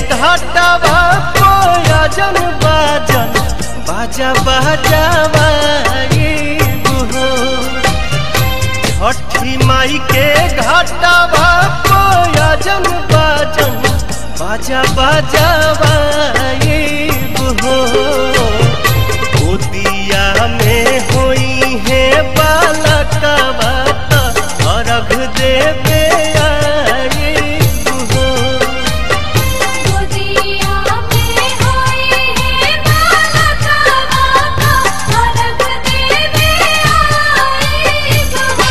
घाटवा कोयजन बाजन बाजा बजावाइब हो। छठी माई के घाटवा कोयजन बाजन बाजा बजावाइब हो। गोदिया में होई है बालकवा अर्घ देवे आइब हो। गोदिया में होई है बालकवा अर्घ देवे आइब हो।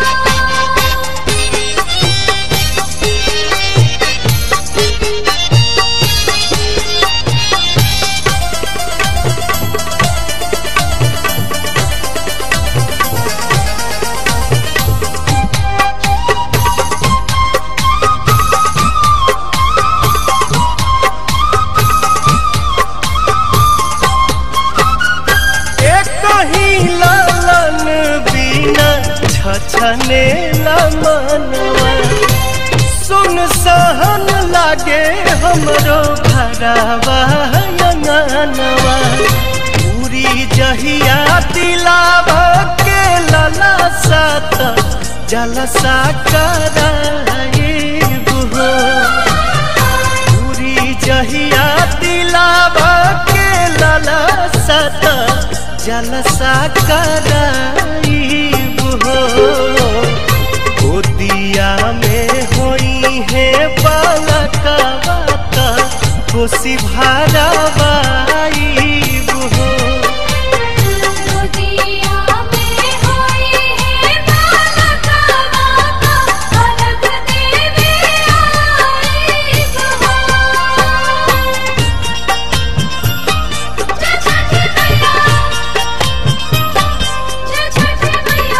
छने मनवा सुन सहन लागे हमरो घरवा अंगनवा। पूरी जहिया दिलावा के लला सात जलसा कराइब हो। पूरी जहिया दिलावा के लला सात जलसा कराइब हो। गोदिया में होई है बालकवा कोसी भरावाइब हो। गोदिया में होई है बालकवा अर्घ देवे आइब हो। जय छठी मैया, जय छठी मैया।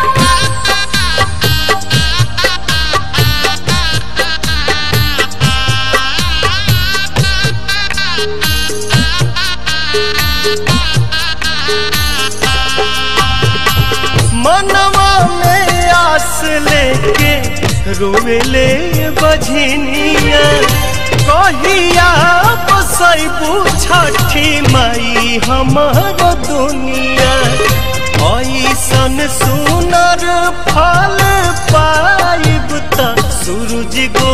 मनवा में आस लेके रोवेले बझनिया। कहिया बसैबू छठी माई हमर दुनिया। ऐसन सुनर फल पाइब त सूरज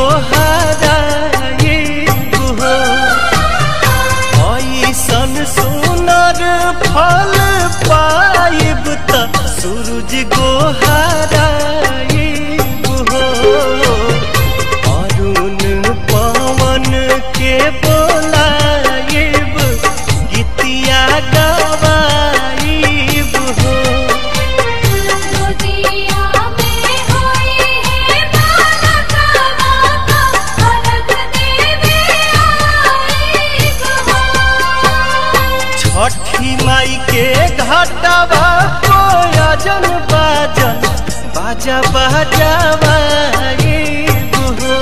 गोहराइब हो। ऐसन सुनर फल पाइब त सूरज गोहराइब हो। अरुण पवन के बोलाइब गीतिया गवाइब हो। गोदिया में होई है बालकवा अर्घ देवे आइब हो। छठी माई के घाटवा कोयजन बाजन बाजा बजावाइब हो।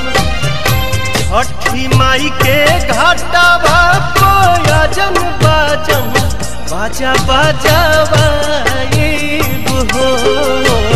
छठी माई के घाटवा कोयजन बाजन बाजा बजावाइब हो।